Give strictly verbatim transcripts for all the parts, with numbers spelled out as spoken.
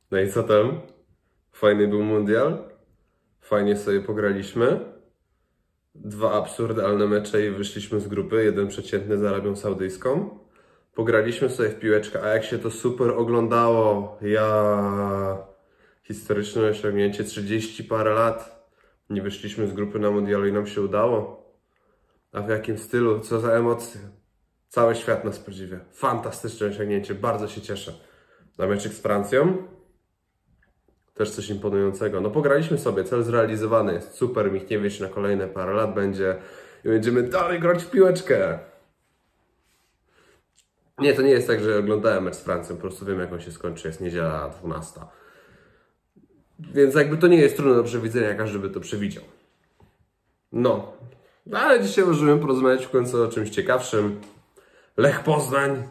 No i co tam? Fajny był mundial? Fajnie sobie pograliśmy. Dwa absurdalne mecze i wyszliśmy z grupy. Jeden przeciętny z Arabią Saudyjską. Pograliśmy sobie w piłeczkę, a jak się to super oglądało. Ja... Historyczne osiągnięcie, trzydzieści parę lat. Nie wyszliśmy z grupy na mundialu i nam się udało. A w jakim stylu? Co za emocje? Cały świat nas podziwia. Fantastyczne osiągnięcie, bardzo się cieszę. Na meczek z Francją? Też coś imponującego. No pograliśmy sobie, cel zrealizowany jest super, Michniewicz na kolejne parę lat będzie i będziemy dalej grać w piłeczkę. Nie, to nie jest tak, że oglądałem mecz z Francją, po prostu wiem jak on się skończy, jest niedziela dwunasta. Więc jakby to nie jest trudne do przewidzenia, każdy by to przewidział. No, ale dzisiaj możemy porozmawiać w końcu o czymś ciekawszym. Lech Poznań.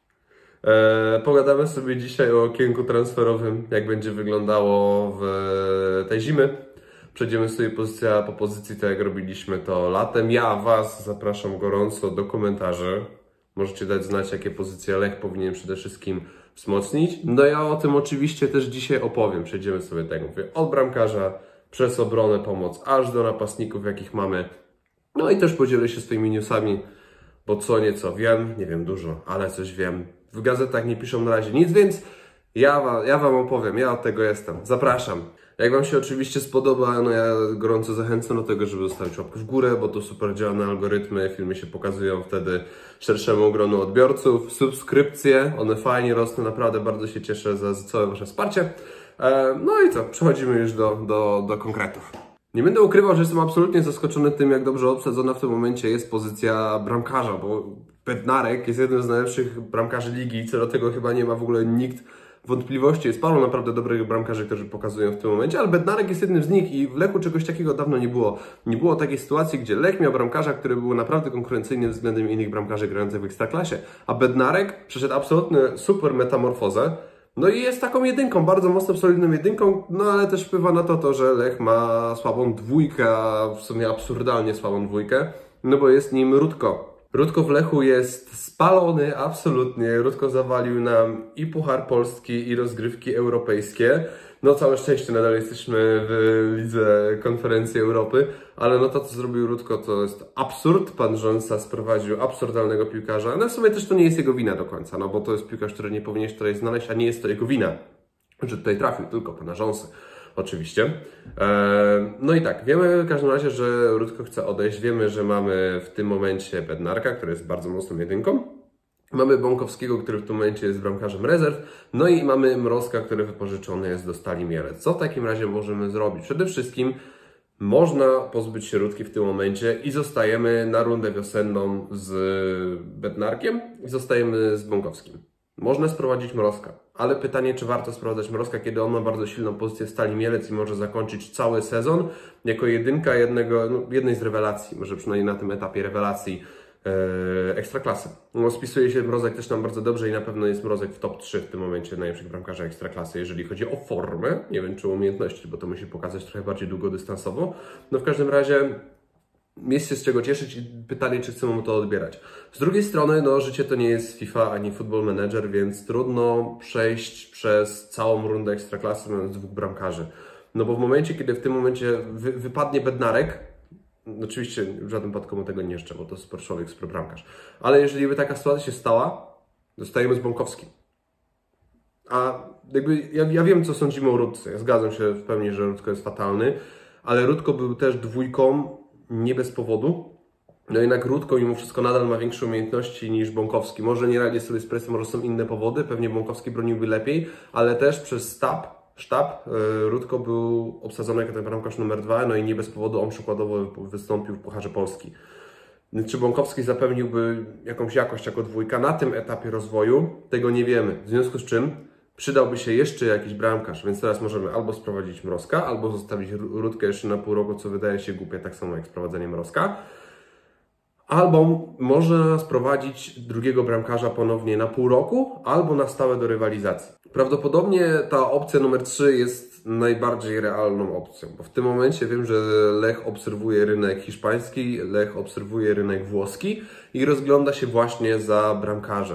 Eee, pogadamy sobie dzisiaj o okienku transferowym, jak będzie wyglądało w tej zimy. Przejdziemy sobie pozycja po pozycji, tak jak robiliśmy to latem. Ja Was zapraszam gorąco do komentarzy. Możecie dać znać, jakie pozycje Lech powinien przede wszystkim wzmocnić. No ja o tym oczywiście też dzisiaj opowiem. Przejdziemy sobie, tak jak mówię, od bramkarza przez obronę, pomoc, aż do napastników, jakich mamy. No i też podzielę się swoimi newsami, bo co nieco wiem, nie wiem dużo, ale coś wiem. W gazetach nie piszą na razie nic, więc ja, wa, ja Wam opowiem, ja od tego jestem. Zapraszam. Jak Wam się oczywiście spodoba, no ja gorąco zachęcam do tego, żeby zostawić łapkę w górę, bo to super działa na algorytmy, filmy się pokazują wtedy szerszemu gronu odbiorców, subskrypcje, one fajnie rosną, naprawdę bardzo się cieszę za, za całe Wasze wsparcie. E, no i co, przechodzimy już do, do, do konkretów. Nie będę ukrywał, że jestem absolutnie zaskoczony tym, jak dobrze obsadzona w tym momencie jest pozycja bramkarza, bo Bednarek jest jednym z najlepszych bramkarzy ligi, co do tego chyba nie ma w ogóle nikt wątpliwości. Jest paru naprawdę dobrych bramkarzy, którzy pokazują w tym momencie, ale Bednarek jest jednym z nich i w Lechu czegoś takiego dawno nie było. Nie było takiej sytuacji, gdzie Lech miał bramkarza, który był naprawdę konkurencyjny względem innych bramkarzy grających w Ekstraklasie, a Bednarek przeszedł absolutnie super metamorfozę. No i jest taką jedynką, bardzo mocno solidną jedynką, no ale też wpływa na to, to, że Lech ma słabą dwójkę, a w sumie absurdalnie słabą dwójkę, no bo jest nim Rutko. Rutko w Lechu jest spalony, absolutnie. Rutko zawalił nam i Puchar Polski, i rozgrywki europejskie. No całe szczęście nadal jesteśmy w Lidze Konferencji Europy, ale no to, co zrobił Rutko, to jest absurd. Pan Rząsa sprowadził absurdalnego piłkarza. No w sumie też to nie jest jego wina do końca, no bo to jest piłkarz, który nie powinien się tutaj znaleźć, a nie jest to jego wina, że tutaj trafił, tylko pana Rząsy. Oczywiście. No i tak, wiemy w każdym razie, że Rutko chce odejść. Wiemy, że mamy w tym momencie Bednarka, który jest bardzo mocną jedynką. Mamy Bąkowskiego, który w tym momencie jest bramkarzem rezerw. No i mamy Mrozka, który wypożyczony jest do Stali Mielec. Co w takim razie możemy zrobić? Przede wszystkim można pozbyć się Rutki w tym momencie i zostajemy na rundę wiosenną z Bednarkiem i zostajemy z Bąkowskim. Można sprowadzić Mrozka, ale pytanie, czy warto sprowadzać Mrozka, kiedy on ma bardzo silną pozycję w Stali Mielec i może zakończyć cały sezon jako jedynka jednego, no, jednej z rewelacji, może przynajmniej na tym etapie rewelacji e, Ekstraklasy. No, spisuje się Mrozek też tam bardzo dobrze i na pewno jest Mrozek w top trzy w tym momencie najlepszych bramkarzy Ekstraklasy, jeżeli chodzi o formę, nie wiem czy o umiejętności, bo to musi pokazać trochę bardziej długodystansowo. No w każdym razie jest się z czego cieszyć i pytanie, czy chcemy mu to odbierać. Z drugiej strony, no, życie to nie jest FIFA ani Football Manager, więc trudno przejść przez całą rundę Ekstraklasy mając dwóch bramkarzy. No bo w momencie, kiedy w tym momencie wy, wypadnie Bednarek, oczywiście w żadnym przypadku mu tego nie życzę, bo to super człowiek, super bramkarz, ale jeżeli by taka sytuacja się stała, zostajemy z Bąkowskim. A jakby ja, ja wiem, co sądzimy o Rutce. Ja zgadzam się w pełni, że Rutko jest fatalny, ale Rutko był też dwójką nie bez powodu. No jednak Rutko mimo wszystko nadal ma większe umiejętności niż Bąkowski. Może nie radzi sobie z presją, może są inne powody, pewnie Bąkowski broniłby lepiej, ale też przez sztab, sztab Rutko był obsadzony jako ten bramkarz numer dwa, no i nie bez powodu on przykładowo wystąpił w Pucharze Polski. Czy Bąkowski zapewniłby jakąś jakość jako dwójka na tym etapie rozwoju? Tego nie wiemy. W związku z czym przydałby się jeszcze jakiś bramkarz, więc teraz możemy albo sprowadzić Mrozka, albo zostawić Rutkę jeszcze na pół roku, co wydaje się głupie, tak samo jak sprowadzenie Mrozka. Albo można sprowadzić drugiego bramkarza ponownie na pół roku, albo na stałe do rywalizacji. Prawdopodobnie ta opcja numer trzy jest najbardziej realną opcją, bo w tym momencie wiem, że Lech obserwuje rynek hiszpański, Lech obserwuje rynek włoski i rozgląda się właśnie za bramkarzem.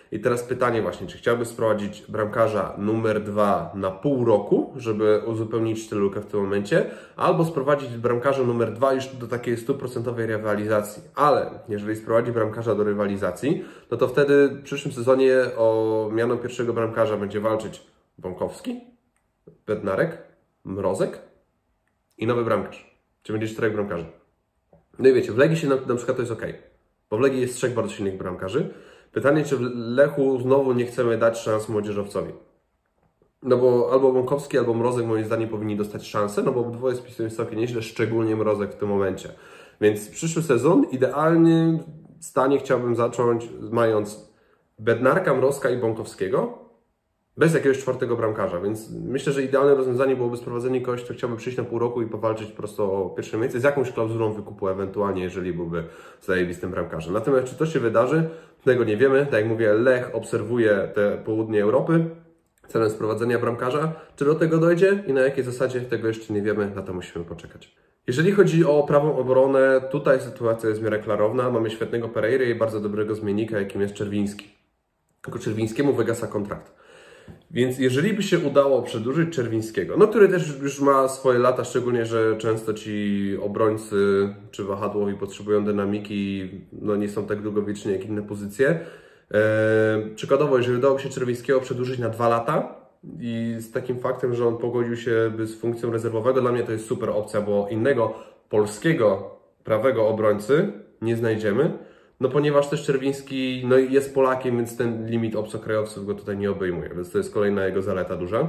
I teraz pytanie właśnie, czy chciałbyś sprowadzić bramkarza numer dwa na pół roku, żeby uzupełnić tę lukę w tym momencie, albo sprowadzić bramkarza numer dwa już do takiej stuprocentowej rywalizacji. Ale jeżeli sprowadzi bramkarza do rywalizacji, no to wtedy w przyszłym sezonie o miano pierwszego bramkarza będzie walczyć Bąkowski, Bednarek, Mrozek i nowy bramkarz. Czy będzie czterech bramkarzy. No i wiecie, w Legii się na, na przykład to jest ok, bo w Legii jest trzech bardzo silnych bramkarzy. Pytanie, czy w Lechu znowu nie chcemy dać szans młodzieżowcowi. No bo albo Bąkowski, albo Mrozek moim zdaniem powinni dostać szansę, no bo obydwoje spisują się całkiem nieźle, szczególnie Mrozek w tym momencie. Więc przyszły sezon idealnym stanie chciałbym zacząć mając Bednarka, Mrozka i Bąkowskiego, bez jakiegoś czwartego bramkarza, więc myślę, że idealne rozwiązanie byłoby sprowadzenie kogoś, kto chciałby przyjść na pół roku i powalczyć po prostu o pierwsze miejsce z jakąś klauzulą wykupu ewentualnie, jeżeli byłby zajebistym bramkarzem. Natomiast czy to się wydarzy, tego nie wiemy. Tak jak mówię, Lech obserwuje te południe Europy celem sprowadzenia bramkarza. Czy do tego dojdzie i na jakiej zasadzie, tego jeszcze nie wiemy, na to musimy poczekać. Jeżeli chodzi o prawą obronę, tutaj sytuacja jest w miarę klarowna. Mamy świetnego Pereira i bardzo dobrego zmiennika, jakim jest Czerwiński. Tylko Czerwińskiemu wygasa kontrakt. Więc jeżeli by się udało przedłużyć Czerwińskiego, no który też już ma swoje lata, szczególnie, że często ci obrońcy czy wahadłowi potrzebują dynamiki, no nie są tak długowieczni jak inne pozycje. Eee, przykładowo, jeżeli udało się Czerwińskiego przedłużyć na dwa lata i z takim faktem, że on pogodził się z funkcją rezerwowego, dla mnie to jest super opcja, bo innego polskiego prawego obrońcy nie znajdziemy. No ponieważ też Czerwiński no jest Polakiem, więc ten limit obcokrajowców go tutaj nie obejmuje, więc to jest kolejna jego zaleta duża.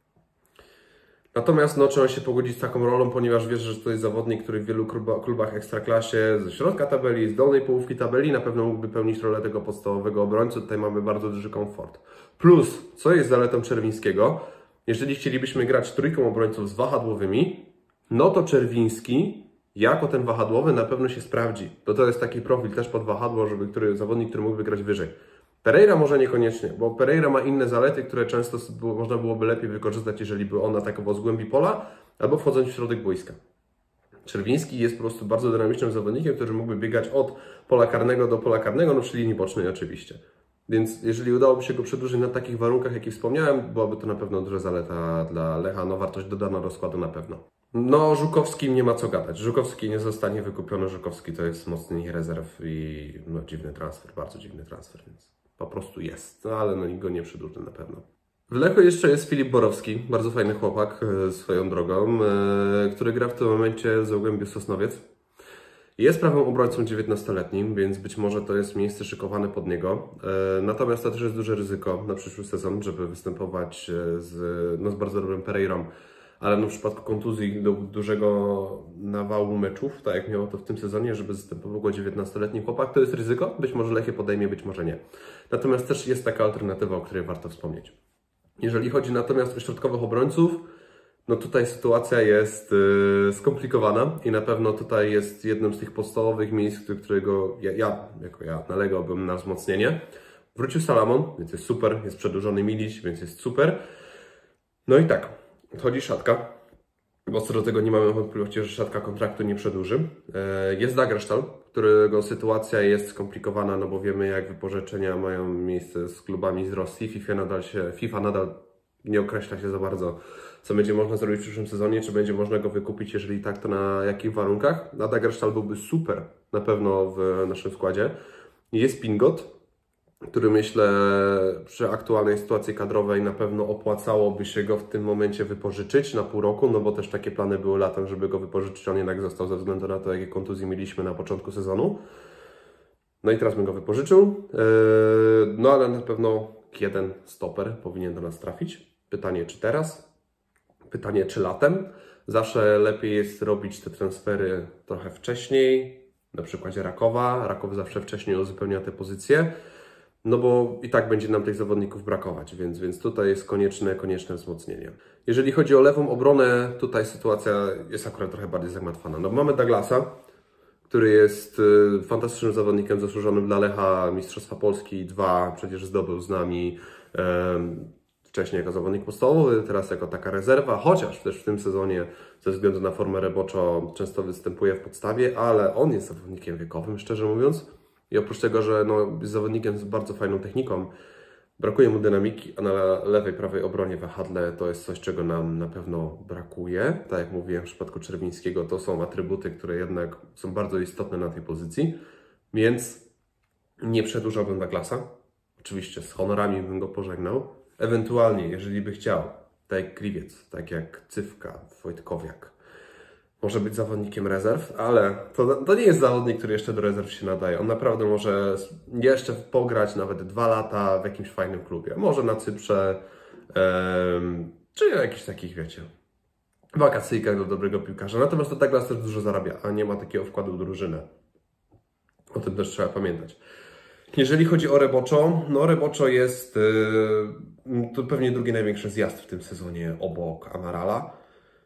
Natomiast no, trzeba się pogodzić z taką rolą, ponieważ wiesz, że to jest zawodnik, który w wielu klubach ekstraklasie ze środka tabeli, z dolnej połówki tabeli na pewno mógłby pełnić rolę tego podstawowego obrońcy. Tutaj mamy bardzo duży komfort. Plus, co jest zaletą Czerwińskiego, jeżeli chcielibyśmy grać trójką obrońców z wahadłowymi, no to Czerwiński jako ten wahadłowy na pewno się sprawdzi. To to jest taki profil też pod wahadło, żeby który, zawodnik, który mógłby grać wyżej. Pereira może niekoniecznie, bo Pereira ma inne zalety, które często było, można byłoby lepiej wykorzystać, jeżeli by on atakował z głębi pola albo wchodząc w środek boiska. Czerwiński jest po prostu bardzo dynamicznym zawodnikiem, który mógłby biegać od pola karnego do pola karnego, no przy linii bocznej oczywiście. Więc jeżeli udałoby się go przedłużyć na takich warunkach, jakie wspomniałem, byłaby to na pewno duża zaleta dla Lecha, no wartość dodana do składu na pewno. No, Żukowskim nie ma co gadać. Żukowski nie zostanie wykupiony. Żukowski to jest wzmocnienie rezerw i no, dziwny transfer, bardzo dziwny transfer, więc po prostu jest. No, ale no, nikt go nie przedłuży na pewno. W Lechu jeszcze jest Filip Borowski, bardzo fajny chłopak e, swoją drogą, e, który gra w tym momencie w Zagłębiu Sosnowiec. Jest prawym obrońcą dziewiętnastoletnim, więc być może to jest miejsce szykowane pod niego. E, natomiast to też jest duże ryzyko na przyszły sezon, żeby występować z, no, z bardzo dobrym Pereirą. Ale no w przypadku kontuzji do dużego nawału meczów, tak jak miało to w tym sezonie, żeby zastępował dziewiętnastoletni chłopak, to jest ryzyko. Być może Lech je podejmie, być może nie. Natomiast też jest taka alternatywa, o której warto wspomnieć. Jeżeli chodzi natomiast o środkowych obrońców, no tutaj sytuacja jest yy, skomplikowana i na pewno tutaj jest jednym z tych podstawowych miejsc, którego ja, ja jako ja nalegałbym na wzmocnienie. Wrócił Salamon, więc jest super, jest przedłużony Milić, więc jest super. No i tak, odchodzi Szatka, bo co do tego nie mamy wątpliwości, że Szatka kontraktu nie przedłuży. Jest Dagersztal, którego sytuacja jest skomplikowana, no bo wiemy, jak wypożyczenia mają miejsce z klubami z Rosji. FIFA nadal, się, FIFA nadal nie określa się za bardzo, co będzie można zrobić w przyszłym sezonie, czy będzie można go wykupić, jeżeli tak, to na jakich warunkach. A Dagersztal byłby super na pewno w naszym składzie. Jest Pingot, który myślę przy aktualnej sytuacji kadrowej na pewno opłacałoby się go w tym momencie wypożyczyć na pół roku, no bo też takie plany były latem, żeby go wypożyczyć, on jednak został ze względu na to, jakie kontuzje mieliśmy na początku sezonu. No i teraz bym go wypożyczył, no ale na pewno jeden stoper powinien do nas trafić. Pytanie, czy teraz? Pytanie, czy latem? Zawsze lepiej jest robić te transfery trochę wcześniej, na przykładzie Rakowa. Rakow zawsze wcześniej uzupełnia te pozycje. No bo i tak będzie nam tych zawodników brakować, więc, więc tutaj jest konieczne, konieczne wzmocnienie. Jeżeli chodzi o lewą obronę, tutaj sytuacja jest akurat trochę bardziej zagmatwana. No mamy Douglasa, który jest y, fantastycznym zawodnikiem zasłużonym dla Lecha, Mistrzostwa Polski dwa, przecież zdobył z nami y, wcześniej jako zawodnik podstawowy, teraz jako taka rezerwa, chociaż też w tym sezonie ze względu na formę roboczo często występuje w podstawie, ale on jest zawodnikiem wiekowym, szczerze mówiąc. I oprócz tego, że no, jest zawodnikiem z bardzo fajną techniką, brakuje mu dynamiki, a na lewej, prawej obronie wahadle to jest coś, czego nam na pewno brakuje. Tak jak mówiłem w przypadku Czerwińskiego, to są atrybuty, które jednak są bardzo istotne na tej pozycji, więc nie przedłużałbym Douglasa. Oczywiście z honorami bym go pożegnał. Ewentualnie, jeżeli by chciał, tak jak Kriwiec, tak jak Cywka, Wojtkowiak, może być zawodnikiem rezerw, ale to, to nie jest zawodnik, który jeszcze do rezerw się nadaje. On naprawdę może jeszcze pograć nawet dwa lata w jakimś fajnym klubie. Może na Cyprze, um, czy jakichś takich, wiecie, wakacyjkach do dobrego piłkarza. Natomiast to Douglas też dużo zarabia, a nie ma takiego wkładu w drużynę. O tym też trzeba pamiętać. Jeżeli chodzi o Reboczo, no Reboczo jest yy, to pewnie drugi największy zjazd w tym sezonie obok Amarala.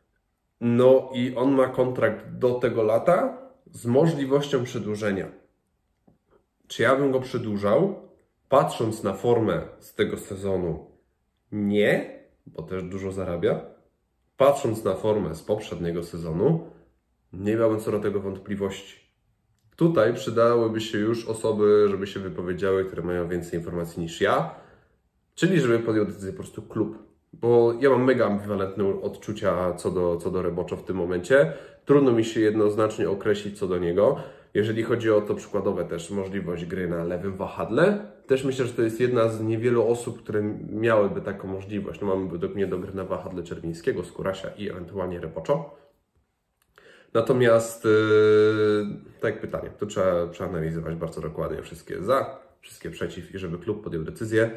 No i on ma kontrakt do tego lata z możliwością przedłużenia. Czy ja bym go przedłużał? Patrząc na formę z tego sezonu, nie, bo też dużo zarabia. Patrząc na formę z poprzedniego sezonu, nie miałbym co do tego wątpliwości. Tutaj przydałyby się już osoby, żeby się wypowiedziały, które mają więcej informacji niż ja, czyli żeby podjął decyzję po prostu klub. Bo ja mam mega ambiwalentne odczucia co do, co do Reboczo w tym momencie. Trudno mi się jednoznacznie określić co do niego. Jeżeli chodzi o to przykładowe też możliwość gry na lewym wahadle, też myślę, że to jest jedna z niewielu osób, które miałyby taką możliwość. No mamy według mnie do gry na wahadle Czerwińskiego, Skórasia i ewentualnie Reboczo. Natomiast, yy, tak jak pytanie, to trzeba przeanalizować bardzo dokładnie wszystkie za, wszystkie przeciw i żeby klub podjął decyzję.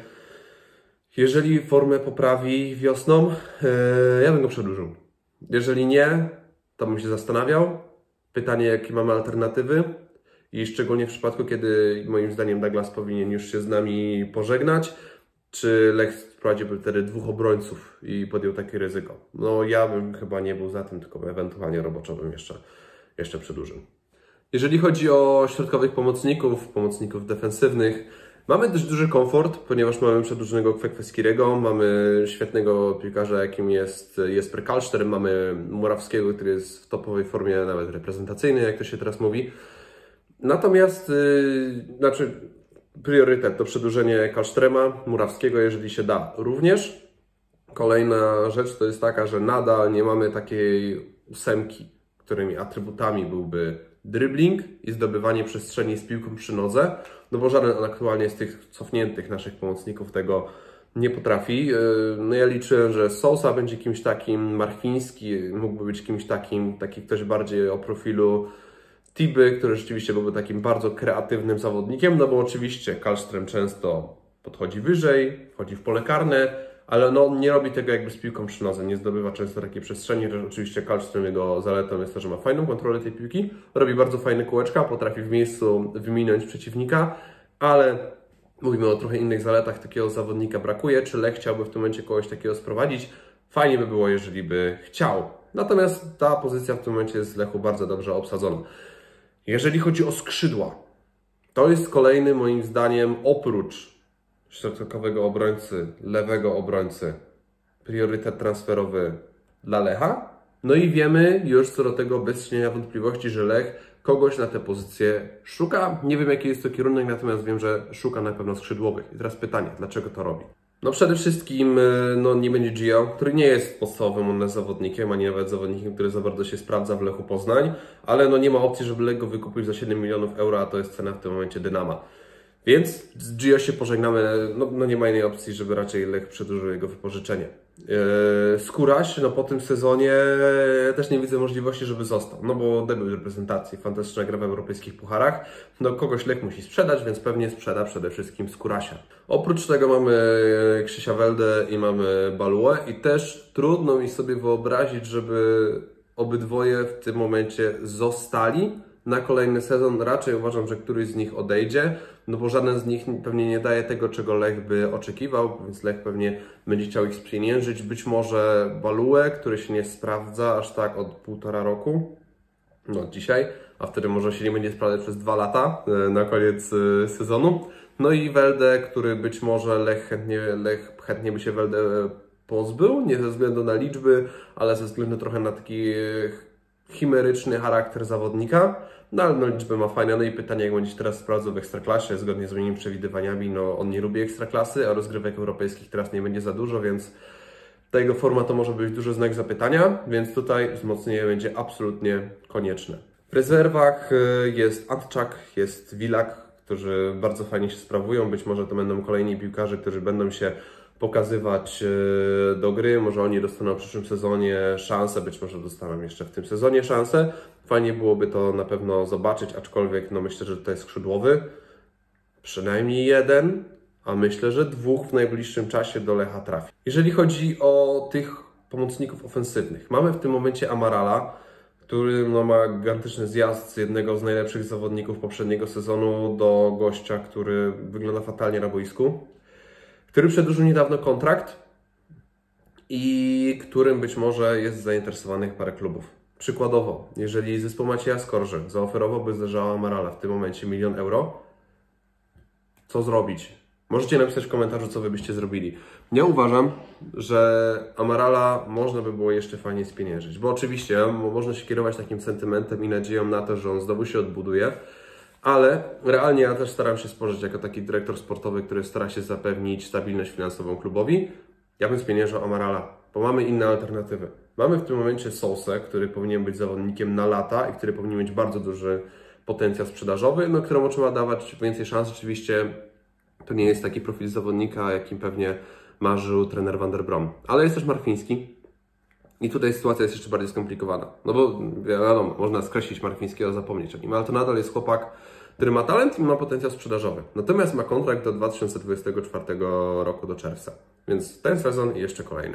Jeżeli formę poprawi wiosną, yy, ja bym go przedłużył. Jeżeli nie, to bym się zastanawiał. Pytanie, jakie mamy alternatywy i szczególnie w przypadku, kiedy moim zdaniem Douglas powinien już się z nami pożegnać, czy Lech wprowadziłby wtedy dwóch obrońców i podjął takie ryzyko. No ja bym chyba nie był za tym, tylko ewentualnie Roboczo bym jeszcze, jeszcze przedłużył. Jeżeli chodzi o środkowych pomocników, pomocników defensywnych, mamy dość duży komfort, ponieważ mamy przedłużonego Kwekweskiego, mamy świetnego piłkarza, jakim jest Jesper Kallström, mamy Murawskiego, który jest w topowej formie, nawet reprezentacyjnej, jak to się teraz mówi. Natomiast, yy, znaczy priorytet to przedłużenie Kallströma, Murawskiego, jeżeli się da. Również kolejna rzecz to jest taka, że nadal nie mamy takiej ósemki, którymi atrybutami byłby dribbling i zdobywanie przestrzeni z piłką przy nodze, no bo żaden aktualnie z tych cofniętych naszych pomocników tego nie potrafi. No ja liczę, że Sousa będzie kimś takim, Marchiński mógłby być kimś takim, taki ktoś bardziej o profilu Tiby, który rzeczywiście byłby takim bardzo kreatywnym zawodnikiem, no bo oczywiście Kallström często podchodzi wyżej, wchodzi w pole karne, ale no nie robi tego jakby z piłką przy nodze, nie zdobywa często takiej przestrzeni, że oczywiście Kallström, jego zaletą jest to, że ma fajną kontrolę tej piłki, robi bardzo fajne kółeczka, potrafi w miejscu wyminąć przeciwnika, ale mówimy o trochę innych zaletach, takiego zawodnika brakuje. Czy Lech chciałby w tym momencie kogoś takiego sprowadzić? Fajnie by było, jeżeli by chciał. Natomiast ta pozycja w tym momencie jest w Lechu bardzo dobrze obsadzona. Jeżeli chodzi o skrzydła, to jest kolejny moim zdaniem oprócz środkowego obrońcy, lewego obrońcy, priorytet transferowy dla Lecha. No i wiemy już co do tego bez cienia wątpliwości, że Lech kogoś na tę pozycję szuka. Nie wiem jaki jest to kierunek, natomiast wiem, że szuka na pewno skrzydłowych. I teraz pytanie, dlaczego to robi? No przede wszystkim no, nie będzie Gio, który nie jest podstawowym u nas zawodnikiem, ani nawet zawodnikiem, który za bardzo się sprawdza w Lechu Poznań, ale no nie ma opcji, żeby Lech go wykupił za siedem milionów euro, a to jest cena w tym momencie Dynama. Więc z Gio się pożegnamy, no, no nie ma innej opcji, żeby raczej Lech przedłużył jego wypożyczenie. Yy, Skóraś, no po tym sezonie też nie widzę możliwości, żeby został, no bo debiut reprezentacji, fantastyczna gra w europejskich pucharach, no kogoś Lech musi sprzedać, więc pewnie sprzeda przede wszystkim Skórasia. Oprócz tego mamy Krzysia Weldę i mamy Baluę i też trudno mi sobie wyobrazić, żeby obydwoje w tym momencie zostali na kolejny sezon. Raczej uważam, że któryś z nich odejdzie, no bo żaden z nich pewnie nie daje tego, czego Lech by oczekiwał, więc Lech pewnie będzie chciał ich spieniężyć. Być może Baluę, który się nie sprawdza aż tak od półtora roku, no dzisiaj, a wtedy może się nie będzie sprawdzać przez dwa lata na koniec sezonu. No i Weldę, który być może Lech chętnie, Lech chętnie by się Weldę pozbył, nie ze względu na liczby, ale ze względu trochę na taki chimeryczny charakter zawodnika, no ale no, liczbę ma fajne. No i pytanie, jak będzie teraz sprawdzał w Ekstraklasie, zgodnie z moimi przewidywaniami, no on nie lubi Ekstraklasy, a rozgrywek europejskich teraz nie będzie za dużo, więc ta jego forma to może być duży znak zapytania, więc tutaj wzmocnienie będzie absolutnie konieczne. W rezerwach jest Antczak, jest Wilak, którzy bardzo fajnie się sprawują. Być może to będą kolejni piłkarze, którzy będą się pokazywać do gry. Może oni dostaną w przyszłym sezonie szansę, być może dostaną jeszcze w tym sezonie szansę. Fajnie byłoby to na pewno zobaczyć, aczkolwiek no myślę, że to jest skrzydłowy. Przynajmniej jeden, a myślę, że dwóch w najbliższym czasie do Lecha trafi. Jeżeli chodzi o tych pomocników ofensywnych, mamy w tym momencie Amarala, który no, ma gigantyczny zjazd z jednego z najlepszych zawodników poprzedniego sezonu do gościa, który wygląda fatalnie na boisku, który przedłużył niedawno kontrakt i którym być może jest zainteresowanych parę klubów. Przykładowo, jeżeli zespół Macieja Skorży zaoferowałby za João Amarala w tym momencie milion euro, co zrobić? Możecie napisać w komentarzu, co wy byście zrobili. Ja uważam, że Amarala można by było jeszcze fajnie spieniężyć, bo oczywiście można się kierować takim sentymentem i nadzieją na to, że on znowu się odbuduje, ale realnie ja też staram się spojrzeć jako taki dyrektor sportowy, który stara się zapewnić stabilność finansową klubowi. Ja bym spieniężał Amarala, bo mamy inne alternatywy. Mamy w tym momencie Sosę, który powinien być zawodnikiem na lata i który powinien mieć bardzo duży potencjał sprzedażowy, no, któremu trzeba dawać więcej szans. Oczywiście to nie jest taki profil zawodnika, jakim pewnie marzył trener Van der Brom. Ale jest też Markwiński i tutaj sytuacja jest jeszcze bardziej skomplikowana. No bo wiadomo, można skreślić Markwińskiego, zapomnieć o nim, ale to nadal jest chłopak, który ma talent i ma potencjał sprzedażowy. Natomiast ma kontrakt do dwa tysiące dwudziestego czwartego roku, do czerwca. Więc ten sezon i jeszcze kolejny.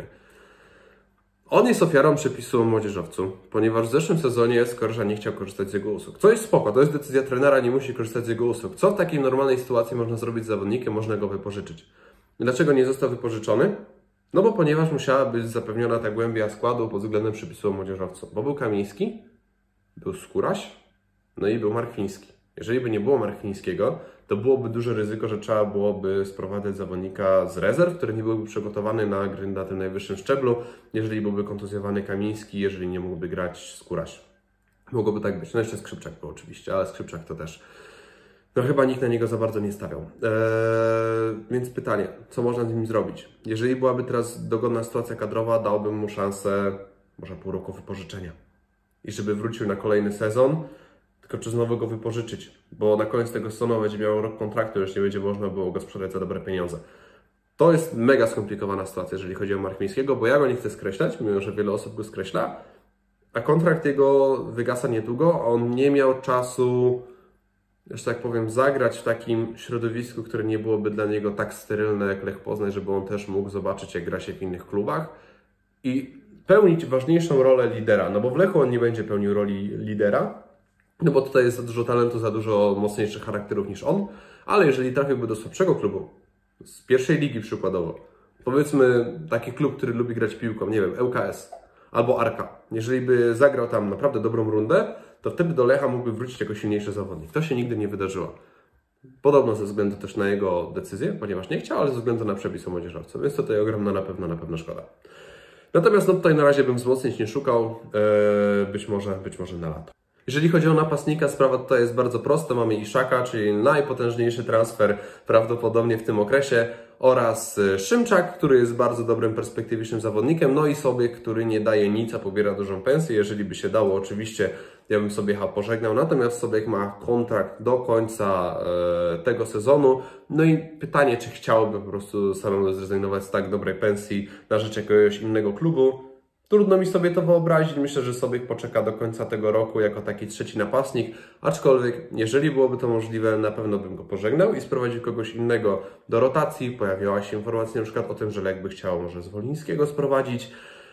On jest ofiarą przepisu o młodzieżowcu, ponieważ w zeszłym sezonie Skorża nie chciał korzystać z jego usług. Co jest spoko, to jest decyzja trenera, nie musi korzystać z jego usług. Co w takiej normalnej sytuacji można zrobić z zawodnikiem? Można go wypożyczyć. Dlaczego nie został wypożyczony? No bo ponieważ musiała być zapewniona ta głębia składu pod względem przepisu o młodzieżowcu. Bo był Kamiński, był Skóraś, no i był Markwiński. Jeżeli by nie było Markwińskiego, to byłoby duże ryzyko, że trzeba byłoby sprowadzać zawodnika z rezerw, który nie byłby przygotowany na gry na tym najwyższym szczeblu, jeżeli byłby kontuzjowany Kamiński, jeżeli nie mógłby grać Skóraś. Mogłoby tak być. No jeszcze Skrzypczak był oczywiście, ale Skrzypczak to też... No chyba nikt na niego za bardzo nie stawiał. Eee, więc pytanie, co można z nim zrobić? Jeżeli byłaby teraz dogodna sytuacja kadrowa, dałbym mu szansę może pół roku wypożyczenia. I żeby wrócił na kolejny sezon, tylko czy znowu go wypożyczyć, bo na koniec tego sezonu będzie miał rok kontraktu, już nie będzie można było go sprzedać za dobre pieniądze. To jest mega skomplikowana sytuacja, jeżeli chodzi o Markwińskiego, bo ja go nie chcę skreślać, mimo że wiele osób go skreśla, a kontrakt jego wygasa niedługo, on nie miał czasu, że tak powiem, zagrać w takim środowisku, które nie byłoby dla niego tak sterylne jak Lech Poznań, żeby on też mógł zobaczyć, jak gra się w innych klubach i pełnić ważniejszą rolę lidera, no bo w Lechu on nie będzie pełnił roli lidera, no bo tutaj jest za dużo talentu, za dużo mocniejszych charakterów niż on, ale jeżeli trafiłby do słabszego klubu, z pierwszej ligi przykładowo, powiedzmy taki klub, który lubi grać piłką, nie wiem, L K S albo Arka, jeżeli by zagrał tam naprawdę dobrą rundę, to wtedy do Lecha mógłby wrócić jako silniejszy zawodnik. To się nigdy nie wydarzyło. Podobno ze względu też na jego decyzję, ponieważ nie chciał, ale ze względu na przepis o młodzieżowcu, więc tutaj ogromna na pewno, na pewno szkoda. Natomiast no tutaj na razie bym wzmocnić nie szukał, yy, być może, być może na lato. Jeżeli chodzi o napastnika, sprawa tutaj jest bardzo prosta. Mamy Iszaka, czyli najpotężniejszy transfer prawdopodobnie w tym okresie, oraz Szymczak, który jest bardzo dobrym, perspektywicznym zawodnikiem, no i Sobiech, który nie daje nic, a pobiera dużą pensję. Jeżeli by się dało, oczywiście ja bym Sobiecha pożegnał, natomiast Sobiech ma kontrakt do końca e, tego sezonu. No i pytanie, czy chciałby po prostu samemu zrezygnować z tak dobrej pensji na rzecz jakiegoś innego klubu. Trudno mi sobie to wyobrazić. Myślę, że Sobiech poczeka do końca tego roku jako taki trzeci napastnik, aczkolwiek jeżeli byłoby to możliwe, na pewno bym go pożegnał i sprowadził kogoś innego do rotacji. Pojawiała się informacja na przykład o tym, że Lech by chciał może Zwolińskiego sprowadzić,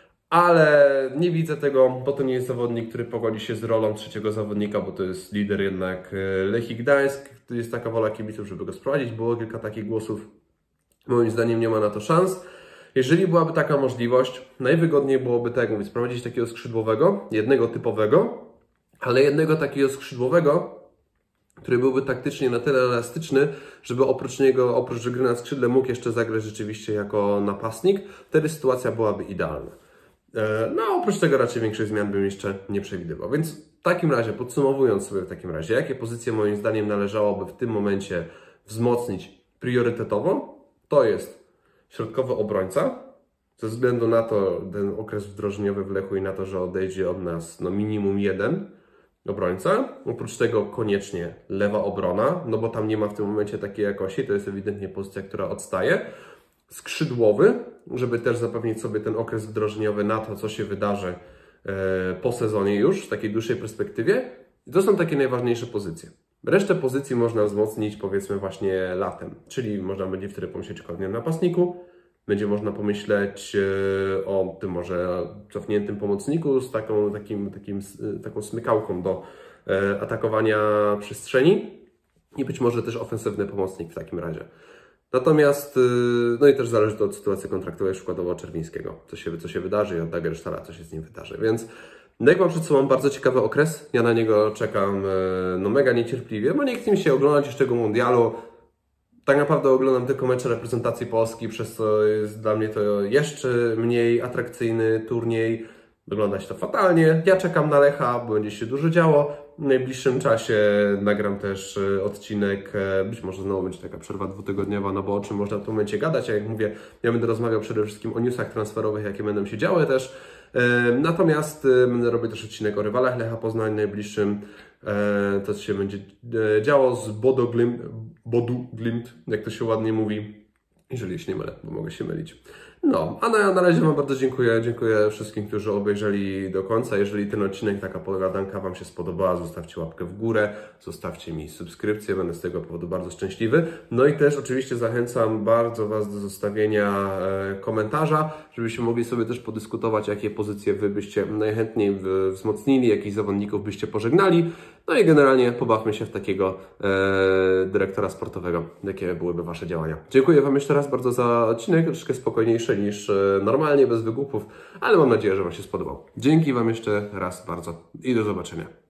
ale nie widzę tego, bo to nie jest zawodnik, który pogodzi się z rolą trzeciego zawodnika, bo to jest lider jednak Lechii Gdańsk. To jest taka wola kibiców, żeby go sprowadzić. Było kilka takich głosów. Moim zdaniem nie ma na to szans. Jeżeli byłaby taka możliwość, najwygodniej byłoby, tak jak mówię, sprowadzić takiego skrzydłowego, jednego typowego, ale jednego takiego skrzydłowego, który byłby taktycznie na tyle elastyczny, żeby oprócz niego, oprócz gry na skrzydle mógł jeszcze zagrać rzeczywiście jako napastnik. Wtedy sytuacja byłaby idealna. No, oprócz tego raczej większych zmian bym jeszcze nie przewidywał. Więc w takim razie, podsumowując sobie w takim razie, jakie pozycje moim zdaniem należałoby w tym momencie wzmocnić priorytetowo, to jest środkowy obrońca, ze względu na to, ten okres wdrożeniowy w Lechu i na to, że odejdzie od nas no minimum jeden obrońca. Oprócz tego koniecznie lewa obrona, no bo tam nie ma w tym momencie takiej jakości, to jest ewidentnie pozycja, która odstaje. Skrzydłowy, żeby też zapewnić sobie ten okres wdrożeniowy na to, co się wydarzy po sezonie już, w takiej dłuższej perspektywie. I to są takie najważniejsze pozycje. Resztę pozycji można wzmocnić powiedzmy właśnie latem, czyli można będzie wtedy pomyśleć o kolejnym napastniku, będzie można pomyśleć o tym może cofniętym pomocniku z taką, takim, takim, taką smykałką do atakowania przestrzeni i być może też ofensywny pomocnik w takim razie. Natomiast, no i też zależy to od sytuacji kontraktowej, przykładowo Czerwińskiego, co się, co się wydarzy i od Dagerstala, co się z nim wydarzy. Więc jak mam przed sobą bardzo ciekawy okres, ja na niego czekam no mega niecierpliwie, bo nie chcę mi się oglądać jeszcze tego mundialu. Tak naprawdę oglądam tylko mecze reprezentacji Polski, przez co jest dla mnie to jeszcze mniej atrakcyjny turniej. Wygląda się to fatalnie. Ja czekam na Lecha, bo będzie się dużo działo. W najbliższym czasie nagram też odcinek, być może znowu będzie taka przerwa dwutygodniowa, no bo o czym można w tym momencie gadać, a jak mówię, ja będę rozmawiał przede wszystkim o newsach transferowych, jakie będą się działy też. Natomiast będę robił też odcinek o rywalach Lecha Poznań najbliższym, to co się będzie działo z Bodo Glimt, Bodu Glimt, jak to się ładnie mówi, jeżeli się nie mylę, bo mogę się mylić. No, a na, na razie Wam bardzo dziękuję. Dziękuję wszystkim, którzy obejrzeli do końca. Jeżeli ten odcinek, taka pogadanka Wam się spodobała, zostawcie łapkę w górę, zostawcie mi subskrypcję, będę z tego powodu bardzo szczęśliwy. No i też oczywiście zachęcam bardzo Was do zostawienia e, komentarza, żebyśmy mogli sobie też podyskutować, jakie pozycje Wy byście najchętniej wzmocnili, jakich zawodników byście pożegnali. No i generalnie pobawmy się w takiego e, dyrektora sportowego, jakie byłyby Wasze działania. Dziękuję Wam jeszcze raz bardzo za odcinek, troszkę spokojniejszy niż normalnie, bez wygłupów, ale mam nadzieję, że Wam się spodobał. Dzięki Wam jeszcze raz bardzo i do zobaczenia.